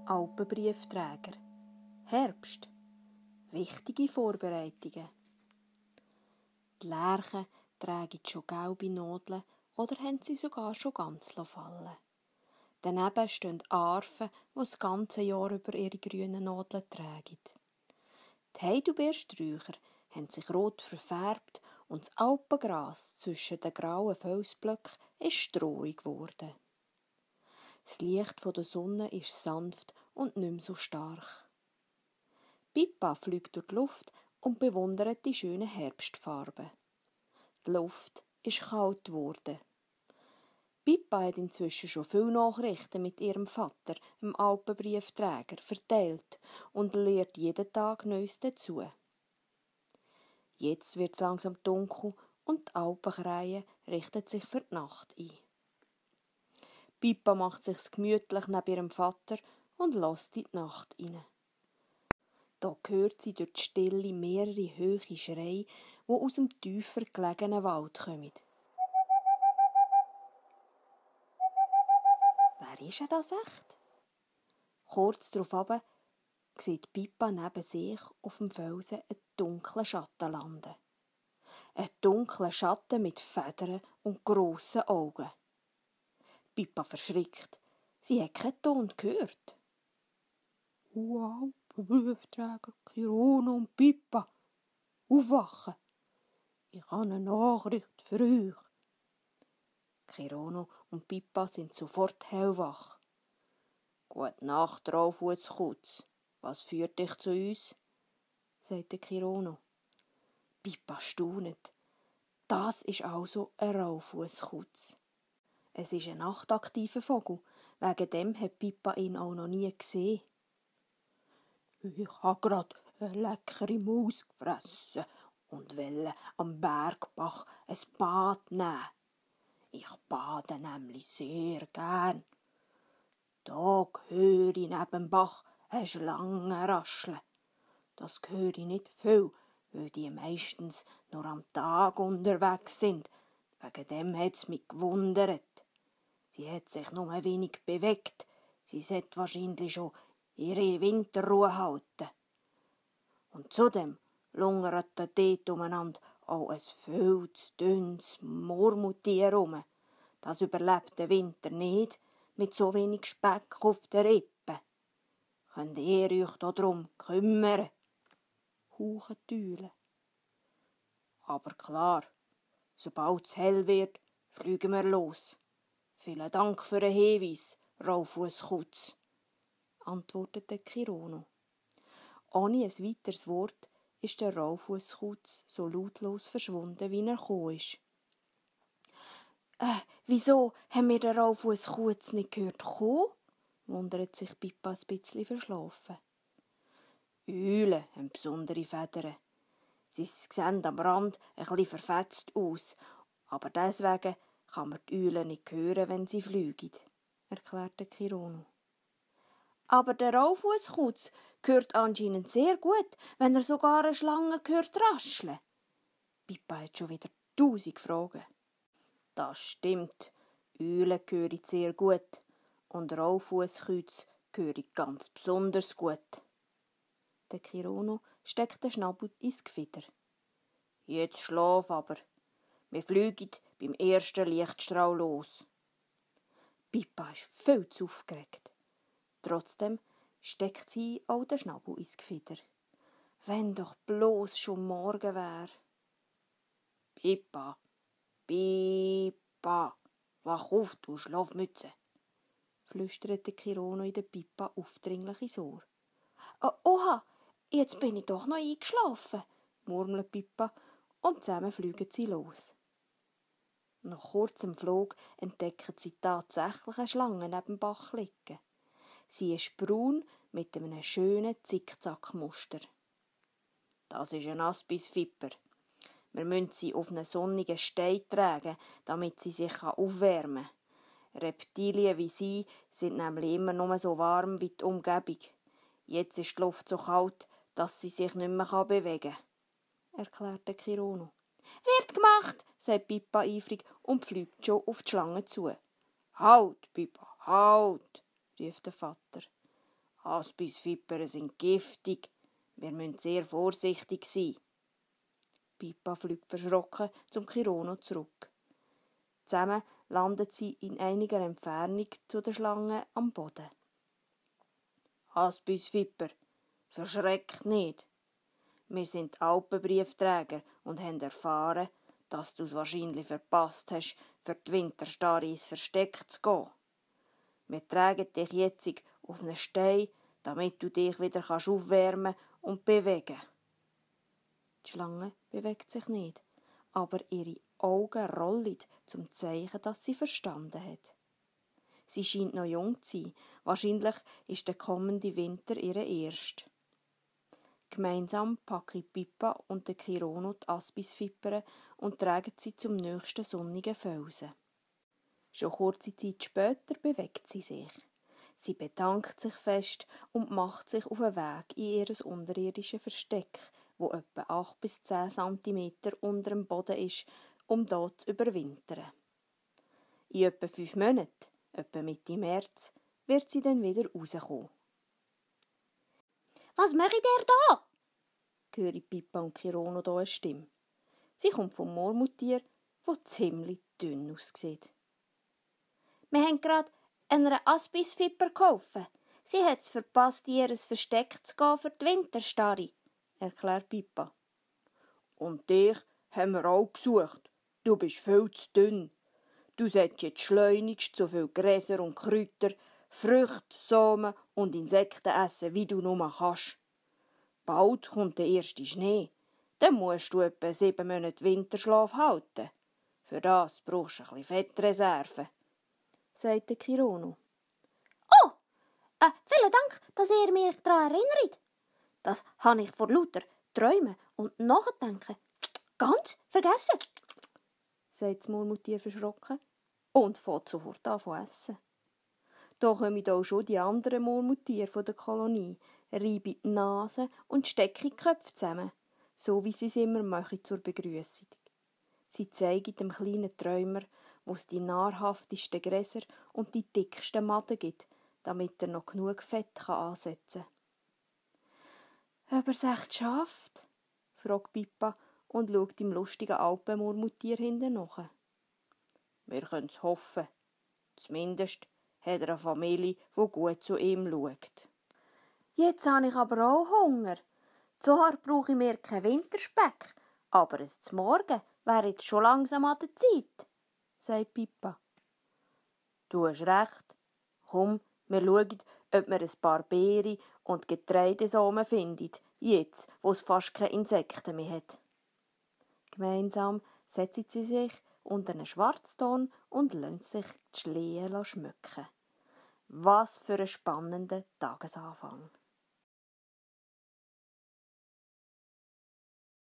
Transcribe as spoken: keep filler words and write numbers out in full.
Alpenbriefträger. Herbst. Wichtige Vorbereitungen. Die Lerchen tragen schon gelbe Nadeln oder haben sie sogar schon ganz fallen. Daneben stehen Arfen, die das ganze Jahr über ihre grünen Nadeln tragen. Die Heidelbeersträucher haben sich rot verfärbt und das Alpengras zwischen den grauen Felsblöcken ist strohig geworden. Das Licht der Sonne ist sanft und nicht mehr so stark. Pippa fliegt durch die Luft und bewundert die schönen Herbstfarben. Die Luft ist kalt geworden. Pippa hat inzwischen schon viele Nachrichten mit ihrem Vater, dem Alpenbriefträger, verteilt und lernt jeden Tag Neues dazu. Jetzt wird es langsam dunkel und die Alpenkrähe richtet sich für die Nacht ein. Pippa macht sich's gemütlich neben ihrem Vater und lässt in die Nacht hinein. Da hört sie durch die Stille mehrere hohe Schreie, die aus dem tiefer gelegenen Wald kommen. Wer ist denn das echt? Kurz darauf sieht Pippa neben sich auf dem Felsen einen dunklen Schatten landen. Ein dunkler Schatten mit Federn und grossen Augen. Pippa verschrickt. Sie hat keinen Ton gehört. «Wow, Briefträger Chirono und Pippa, aufwachen! Ich habe eine Nachricht für euch!» Chirono und Pippa sind sofort hellwach. «Gute Nacht, Raufußkutz. Was führt dich zu uns?» sagte Chirono. Pippa staunet. Das ist also ein Raufußkutz. Es ist ein nachtaktiver Vogel. Wegen dem hat Pippa ihn auch noch nie gesehen. «Ich habe gerade eine leckere Maus gefressen und wollte am Bergbach ein Bad nehmen. Ich bade nämlich sehr gern. Da höre ich neben dem Bach eine Schlange rascheln. Das höre ich nicht viel, weil die meistens nur am Tag unterwegs sind. Wegen dem hat es mich gewundert. Sie hat sich nur ein wenig bewegt. Sie sollte wahrscheinlich schon ihre Winterruhe halten. Und zudem lungert da dort umeinander auch ein viel zu dünnes Murmeltier rum. Das überlebt den Winter nicht mit so wenig Speck auf den Rippen. Könnt ihr euch darum kümmern?» Hauchen die Eulen. «Aber klar, sobald es hell wird, fliegen wir los. Vielen Dank für den Hinweis, Raufußkutz», antwortete Chirono. Ohne ein weiteres Wort ist der Raufußkutz so lautlos verschwunden, wie er gekommen ist. «Äh, wieso haben wir den Raufußkutz nicht gehört kommen?» wundert sich Pippa ein bisschen verschlafen. «Eulen haben besondere Federn. Sie sehen am Rand ein bisschen verfetzt aus, aber deswegen kann man die Eulen nicht hören, wenn sie fliegen», erklärte Chirono. «Aber der Raufußkutz hört anscheinend sehr gut, wenn er sogar eine Schlange hört rascheln.» Pippa hat schon wieder tausend Fragen. «Das stimmt. Eulen höre ich sehr gut und Raufußkutz höre ich ganz besonders gut.» Der Chirono steckt den Schnabel ins Gefieder. «Jetzt schlaf aber. Wir fliegen beim ersten Lichtstrahl los.» Pippa ist viel zu aufgeregt. Trotzdem steckt sie auch den Schnabel ins Gefieder. Wenn doch bloß schon morgen wär. «Pippa, Pippa, wach auf, du Schlafmütze!» flüsterte Chirono in der Pippa aufdringlich ins Ohr. «Oh, oha, jetzt bin ich doch noch eingeschlafen», murmelt Pippa und zusammen fliegen sie los. Nach kurzem Flug entdecken sie tatsächlich eine Schlange neben dem Bach liegen. Sie ist braun mit einem schönen Zickzackmuster. «Das ist ein Aspisviper. Wir müssen sie auf einen sonnigen Stein tragen, damit sie sich aufwärmen kann. Reptilien wie sie sind nämlich immer nur so warm wie die Umgebung. Jetzt ist die Luft so kalt, dass sie sich nicht mehr bewegen kann», erklärte Chirono. «Wird gemacht», sagt Pippa eifrig und fliegt schon auf die Schlange zu. «Halt, Pippa, halt!» rief der Vater. Aspis-Vipern sind giftig. Wir müssen sehr vorsichtig sein. Pippa fliegt verschrocken zum Chirono zurück. Zusammen landen sie in einiger Entfernung zu der Schlange am Boden. Aspis-Viper, verschreck nicht. Wir sind Alpenbriefträger und haben erfahren, dass du es wahrscheinlich verpasst hast, für die Winterstarre ins Versteck zu gehen. Wir tragen dich jetzt auf einen Stein, damit du dich wieder aufwärmen und bewegen kannst. Die Schlange bewegt sich nicht, aber ihre Augen rollen zum Zeichen, dass sie verstanden hat. Sie scheint noch jung zu sein. Wahrscheinlich ist der kommende Winter ihr erster. Gemeinsam packen Pippa und der Chirono die Aspis-Vipern und tragen sie zum nächsten sonnigen Felsen. Schon kurze Zeit später bewegt sie sich. Sie bedankt sich fest und macht sich auf den Weg in ihr unterirdisches Versteck, wo etwa acht bis zehn Zentimeter unter dem Boden ist, um dort zu überwintern. In etwa fünf Monaten, etwa Mitte März, wird sie dann wieder rauskommen. «Was macht ihr da?» höre Pippa und Chirono da eine Stimme. Sie kommt vom Murmeltier, das ziemlich dünn aussieht. «Wir haben gerade einer Aspis-Viper geholfen. Sie hat es verpasst, in ihr Versteck zu gehen für die Winterstarre», erklärt Pippa. «Und dich haben wir auch gesucht. Du bist viel zu dünn. Du solltest jetzt schleunigst so viel Gräser und Kräuter, Früchte, Samen und Insekten essen, wie du nur kannst. Bald kommt der erste Schnee. Dann musst du etwa sieben Monate Winterschlaf halten. Für das brauchst du ein bisschen Fettreserve», sagt der Chirono. «Oh, äh, vielen Dank, dass ihr mich daran erinnert. Das habe ich vor lauter Träumen und Nachdenken ganz vergessen», sagt das Murmeltier verschrocken und fängt sofort an zu essen. Da kommen auch schon die anderen Murmeltiere von der Kolonie, reiben die Nase und stecken die Köpfe zusammen, so wie sie es immer machen zur Begrüßung. Sie zeigen dem kleinen Träumer, wo es die nahrhaftesten Gräser und die dicksten Maden gibt, damit er noch genug Fett ansetzen kann. «Ob er es echt schafft?» fragt Pippa und schaut dem lustigen Alpenmurmeltier hinten nach. «Wir können es hoffen. Zumindest hat er eine Familie, die gut zu ihm schaut.» «Jetzt habe ich aber auch Hunger. Zwar brauche ich mir keinen Winterspeck, aber es zum Morgen wäre jetzt schon langsam an der Zeit», sagt Pippa. «Du hast recht. Komm, wir schauen, ob wir ein paar Beeren und Getreidesamen finden, jetzt, wo es fast keine Insekten mehr hat.» Gemeinsam setzen sie sich unter einen Schwarzton und lassen sich die Schlehen schmücken. Was für ein spannender Tagesanfang!